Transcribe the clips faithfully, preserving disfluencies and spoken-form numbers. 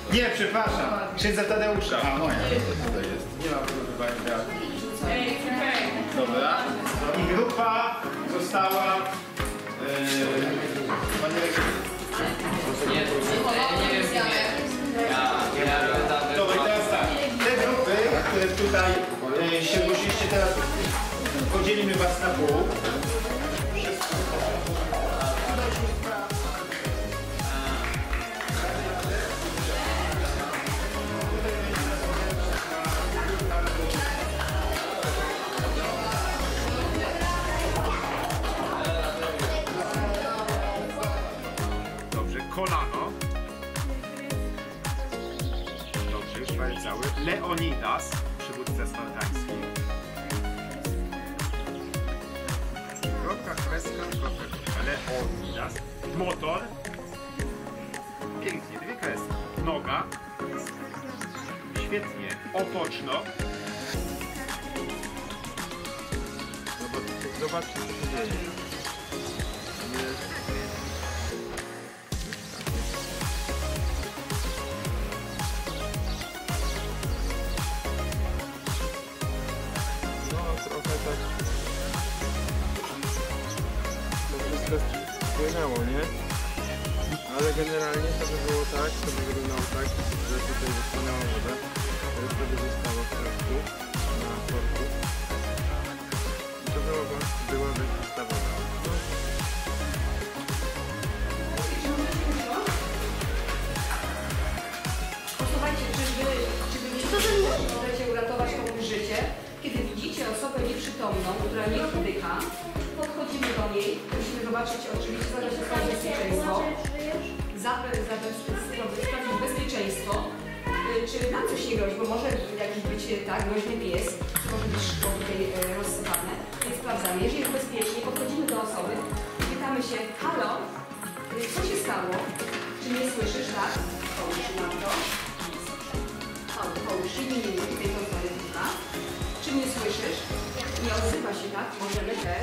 Nie, przepraszam. Księdza Tadeusza. A, moja. To jest. Nie ma wywoływania. Dobra. I grupa została... Panie Nie, nie wiem, dobra, i teraz tak. Te grupy, które tutaj się głosiliście, teraz podzielimy was na pół. Kolano. Dobrze, już prawie cały. Leonidas, przywódca spartański. Kropka, kreska, kropka, kropka. Leonidas. Motor. Pięknie, dwie kreski. Noga. Świetnie. Otoczno. Zobaczcie, co się dzieje. Spłynęło, nie? Ale generalnie to by było tak, to by wyglądało tak, że tutaj wypłynęła woda, reszta by została w środku, na korku. I to byłoby, byłaby czysta woda. Posłuchajcie, czyżby, czyby nie możecie uratować komuś życie, kiedy widzicie osobę nieprzytomną, która nie oddycha, podchodzimy do niej, musimy zobaczyć oczywiście zabezpieczyć bezpieczeństwo, sprawdzić bezpieczeństwo, czy nam coś nie grozi, bo może jakiś być tak, groźny pies, może być szkło tutaj rozsypane, więc sprawdzamy. Jeżeli jest bezpiecznie, podchodzimy do osoby, pytamy się, halo, co się stało? Czy nie słyszysz, tak? Połóż nam to. Połóż i nie wiem, tutaj to zależyta. Czy mnie słyszysz? Nie odzywa się, tak? Możemy też.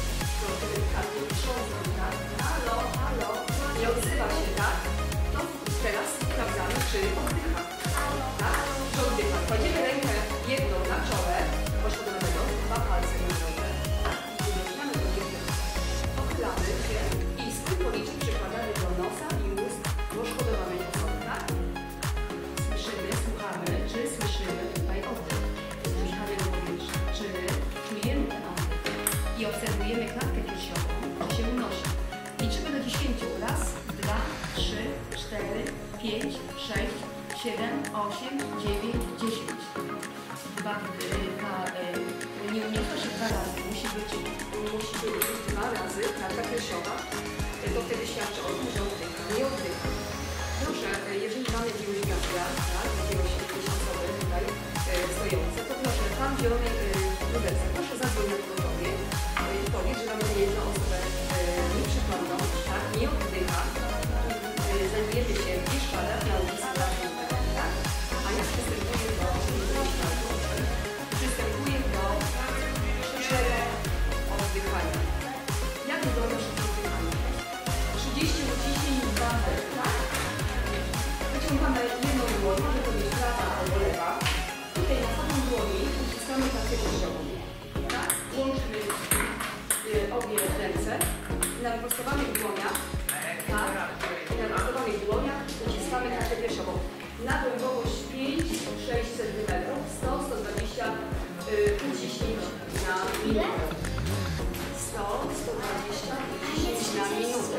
Halo, halo. Nie odzywa się, tak? To teraz sprawdzamy, czy oddycha. Tak? Czy oddycha. Kładziemy rękę jedną na czole, poszkodowanego, dwa palce na drodze. Wyciągamy do góry. Pochylamy się i z tym policzek przykładamy do nosa i ust poszkodowanej osoby, tak? Słyszymy, słuchamy, czy słyszymy tutaj oddech. Wdychamy do powietrza. Czy czujemy ten oddech? I obserwujemy klatkę piersiową, czy się unosi. Liczymy do dziesięciu. Raz, dwa, trzy, cztery, pięć, sześć, siedem, osiem, dziewięć, dziesięć. Dwa, dwa, nie uniecha się dwa razy. Musi być, musi być dwa razy klatka piersiowa. To wtedy świadczy o tym, że oddycha. Nie oddycha. Proszę, jeżeli mamy jakiegoś wiatra, tak, jakiegoś, jakieś osoby tutaj e, stojące, to proszę, tam w zielonej rubelce, proszę zadzwoń na pogotowie i powiedz, że mamy jedną osobę e, nieprzytomną, tak, nie oddycha, e, zajmujemy się gdzieś kwadrat na ulicy Ważnej, tak, a ja przystępuję do przystępuję do szybszego oddychania. Jak wygląda szybkie oddychanie? trzydzieści uciśnień w bandę, tak? Wyciągamy jedną dłoń, może to być prawa albo lewa. Tutaj na samą dłoni uciskamy klatkę piersiową. Tak? Łączymy y, obie ręce. Na wyprostowanych dłoniach, tak? Na wyprostowanych dłoniach uciskamy klatkę piersiową. Na głębokość pięć do sześciu centymetrów, sto do stu dwudziestu y, uciśnięć na minutę. sto do stu dwudziestu uciśnięć na minutę.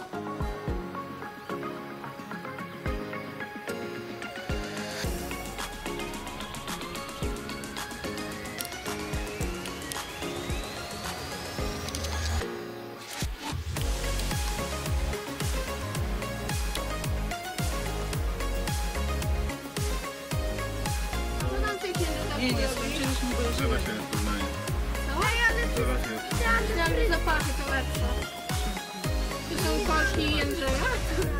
Nie, nie skończyliśmy, bo jeszcze... Zobacz się na poznanie. Zobacz się na poznanie. Myślałam, że zapachy to lepsze. Tu są kości Jędrzeja?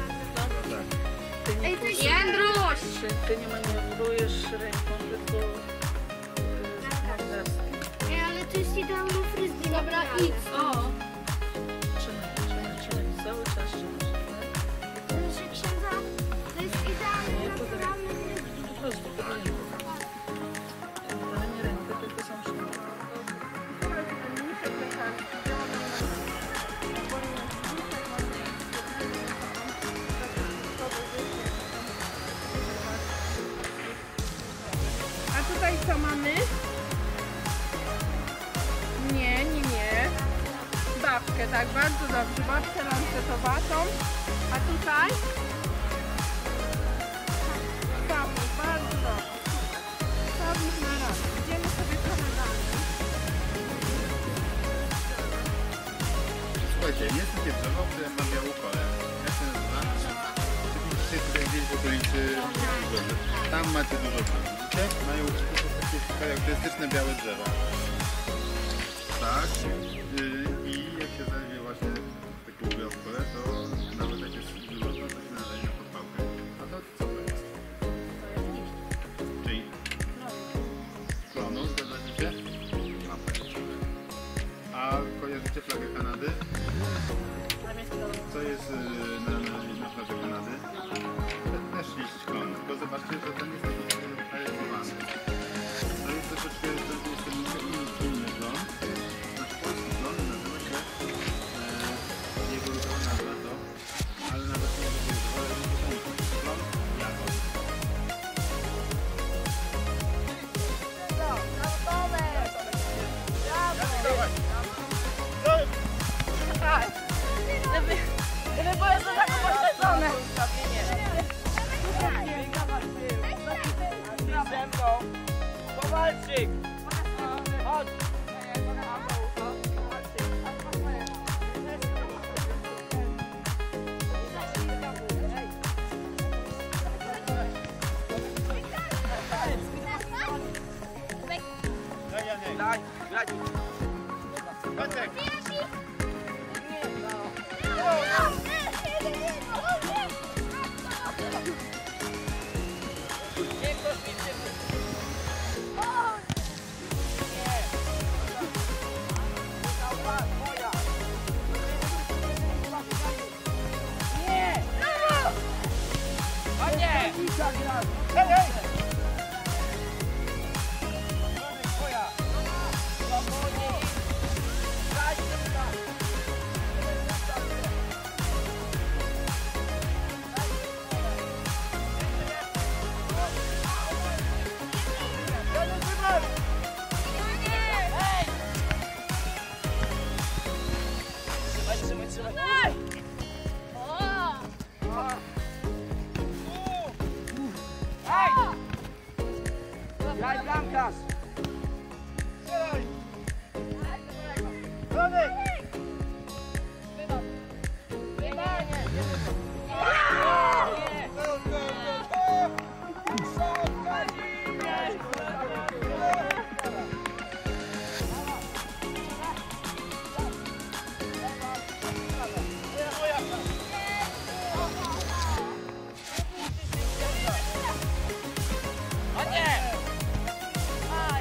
Tak. Jędruś! Ty nie manewrujesz ręką, tylko morderską. Ej, ale to jest idealny fryzjer. Dobra, idź. O! Trzymaj, trzymaj, trzymaj. Cały czas trzymasz. Proszę księdza, to jest idealny. Nie, co mamy? Nie, nie, nie. Babkę, tak, bardzo dobrze. Babkę lancetowatą. A tutaj? Kapuś, bardzo dobrze. Kapuś na raz. Idziemy sobie trochę dalej. Słuchajcie, jest takie drzewo, które ma białą korę. Jak się nazywa? Widzicie tutaj gdzieś w okolicy Gorzowy. Tam macie dużo drzew. Widzicie? Mają takie charakterystyczne białe drzewa. Tak. Yy, I jak się zajmie właśnie taką białą korę, to nawet jak jest dużo, to się nadaje na podpałkę. A to co to jest? Czyli klonu, zgadzacie się? Mam pojęcie. A kojarzycie flagę Kanady? Co jest yy, na, na, na flagze Kanady? Też liść klonu, tylko zobaczcie, że ten jest taki arytowany. To jest troszeczkę, to jest ten inny, inny klon. Nasz polski klon nazywa się, e, jego ludowa nazwa to, ale nawet nie jego ludowa, ale jego klon jagod. Żeby, żeby było to tak pośledzone. Ze mną! Kowalczyk! Chodź! Daj, daj! Pacek! Nie kosztuj się! Nie! O nie! Hej, hej! Twoja! Spokojnie! Daj się tam! Trzymaj, trzymaj, trzymaj! Hej! Graj bramkarz! Strzelaj! Ronek! O nie!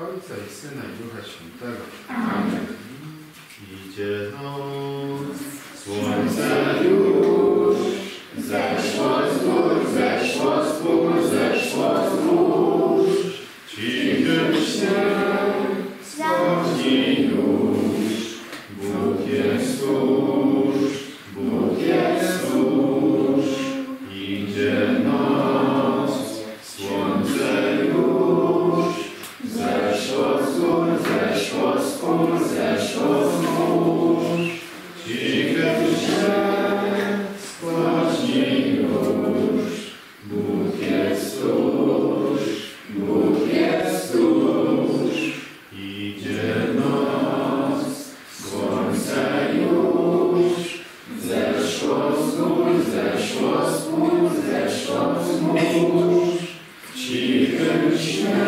Ojca i Syna i Ducha Świętego. Amen. Idzie noc, słońce już zeszło z gór, zeszło z gór, zeszło z gór. Cichym śnie schodzi już. Bóg jest tuż, Bóg jest tuż. Idzie noc, słońce już zeszło z gór, zeszło z gór, zeszło z gór. Cichym śnie schodzi już. Bóg jest tuż, Bóg jest tuż. Idzie noc, słońce już zeszło z gór, zeszło z gór, zeszło z gór. W cichym śnie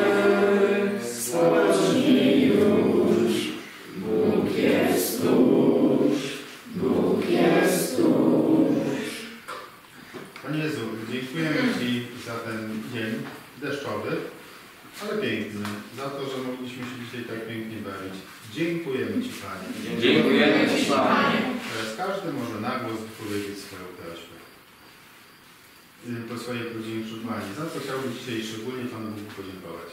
schodzi już. Bóg jest tuż, Bóg jest tuż. Panie Jezu, dziękujemy Ci za ten dzień deszczowy, ale piękny, za to, że mogliśmy się dzisiaj tak pięknie bawić. Dziękujemy Ci, Panie. Dziękujemy Ci, Panie. Teraz każdy może na głos powiedzieć swoją prośbę. Po swojej godzinie przodmanie. Za co chciałbym dzisiaj szczególnie Panu Bogu podziękować.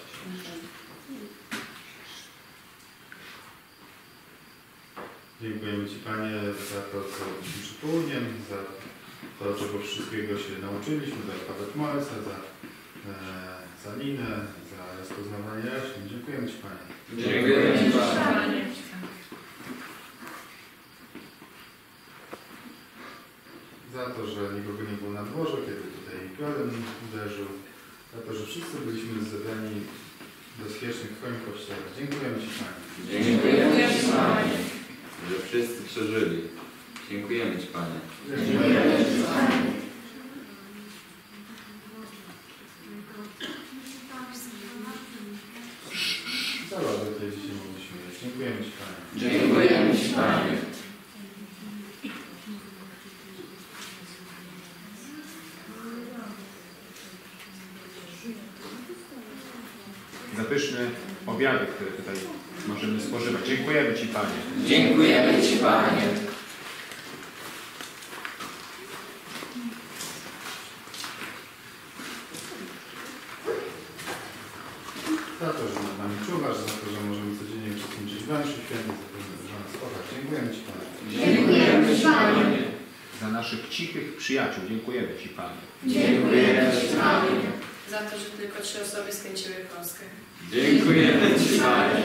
Dziękujemy Ci, Panie, za to, co byliśmy przytulniem, za to, czego wszystkiego się nauczyliśmy, za Paweł Malca, za, e, za Linę, za rozpoznawanie jaśni. Dziękujemy Ci, Panie. Dziękujemy Ci, Panie. Za to, że nikogo nie było na dworze, kiedy tutaj piorun uderzył. Za to, że wszyscy byliśmy zebrani w bezpiecznych Twoim kościele. Dziękujemy Ci, Panie. Dziękujemy Ci, Panie. Że wszyscy przeżyli. Dziękujemy Ci, Panie. Dziękujemy Ci, Panie. Za radę tutaj dzisiaj mogliśmy jeść. Dziękujemy Ci, Panie. Dziękujemy Ci, Panie. Za pyszne obiady, które tutaj możemy spożywać. Dziękujemy Ci, Panie. Dziękujemy Ci, Panie. Za to, że nad nami czuwasz, za to, że możemy codziennie uczestniczyć w mszy świętej, za to, że nas kochasz. Dziękujemy Ci, Panie. Dziękujemy Ci, Panie. Za naszych cichych przyjaciół. Dziękujemy Ci, Panie. Dziękujemy Ci, Panie. Za to, że tylko trzy osoby skręciły Polskę. Dziękujemy Ci, Panie.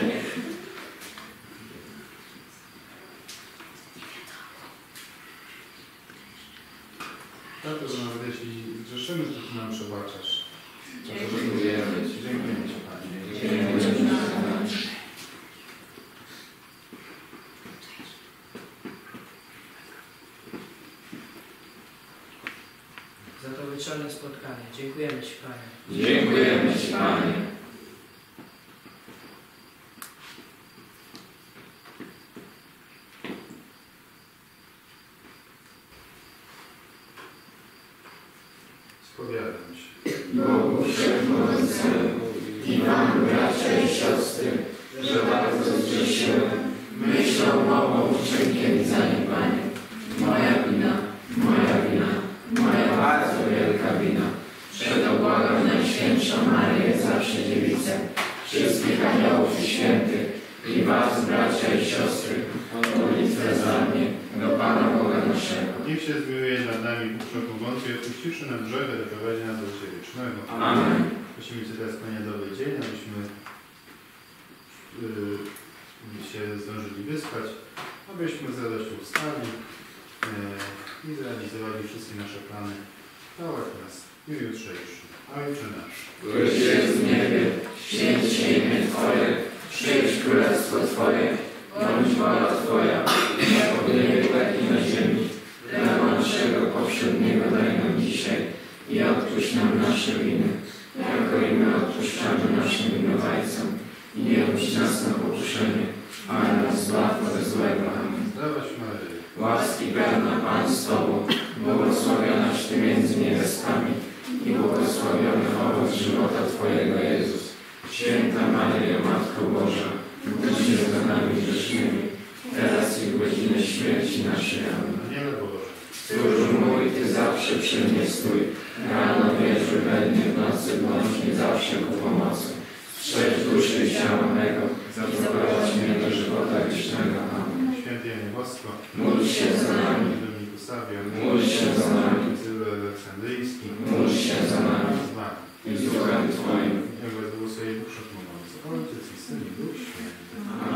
Za to, że nawet jeśli grzeszymy, to Ty nam przebaczasz. Za to, że Dziękujemy Ci. Dziękujemy Ci, Panie. Dziękujemy Ci, Panie. Za to wieczorne spotkanie. Dziękujemy Ci, Panie. Dziękujemy Ci, Panie. Spowiadam się. Bogu Wszechmogącemu i Wam, bracia i siostry, że bardzo zgrzeszyłem myślą, mową, uczynkiem i zaniedbaniem. Moja wina, moja wina, moja bardzo wielka wina. Przeto błagam Najświętszą Maryję, zawsze Dziewicę, wszystkich aniołów i świętych i Was, bracia i siostry, o modlitwę za mnie do Pana Boga naszego. Niech się zmiłuje nad nami Bóg Wszechmogący i odpuściwszy nam grzechy, doprowadzi nas do życia wiecznego. Amen. Prosimy Cię teraz, Panie, dobry dzień, abyśmy yy, się zdążyli wyspać, abyśmy z radością wstali yy, i zrealizowali wszystkie nasze plany. Prowadź nas w dniu jutrzejszym. Ojcze nasz, Któryś jest w niebie, święć się imię Twoje, przyjdź królestwo Twoje, bądź wola Twoja, jako w niebie, tak i na ziemi. Chleba naszego powszedniego daj nam dzisiaj i odpuść nam nasze winy, jako i my odpuszczamy naszym winowajcom. I nie wódź nas na pokuszenie, ale nas zbaw ode złego. Amen. zdrowaś Maryjo, Łaski pełna Pan z Tobą, błogosławionaś Ty między niewiastami i błogosławiony owoc żywota Twojego, Jezus. Święta Maryjo, Matko Boża, módl się za nami grzesznymi, teraz i w godzinę śmierci naszej. Amen. Aniele Boże, Stróżu mój, Ty zawsze przy mnie stój, rano, wieczór, we dnie, w nocy, bądź mi zawsze ku pomocy. Strzeż duszy i ciała mego, zaprowadź mnie do żywota wiecznego. Amen. Święty Janie Bosko, Módl się za nami, Dominiku Savio, módl się za nami, Cyril Aleksandryjski, módl się za nami z Wami. i z duchem Twoim. Niech Was błogosławi Bóg Wszechmogący, Ojciec i Syn i Duch Święty.